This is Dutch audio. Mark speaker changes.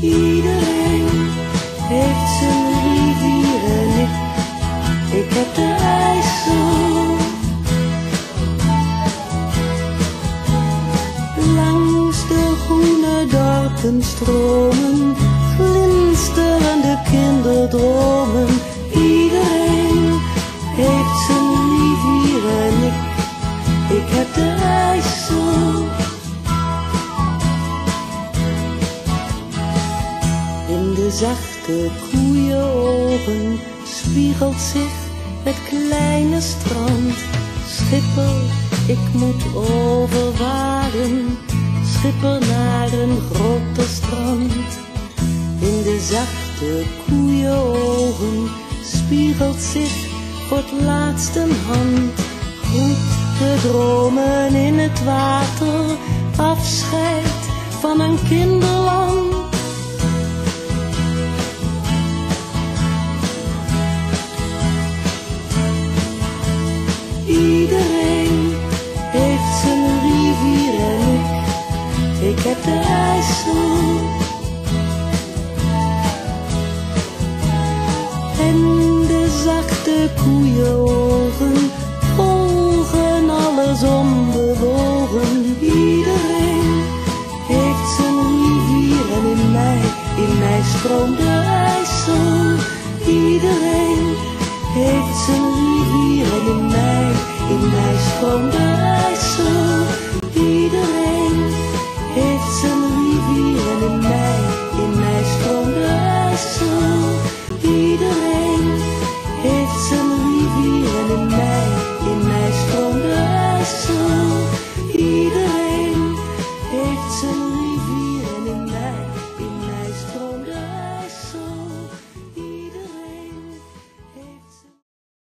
Speaker 1: Iedereen heeft zijn rivier en ik heb de IJssel. Langs de groene dorpen stromen glinsterende kinderdromen. Iedereen heeft zijn rivier en ik heb de IJssel. In de zachte koeienogen spiegelt zich het kleine strand. Schipper, ik moet overvaren, schipper naar een groter strand. In de zachte koeienogen spiegelt zich voor het laatst een hand. Groet de dromen in het water, afscheid van een kinderland. Iedereen heeft zijn rivier en ik heb de IJssel. En de zachte koeienogen volgen alles onbewogen. Iedereen heeft zijn rivier en in mij stroomt de IJssel. Iedereen heeft zijn rivier en in mij stroomt de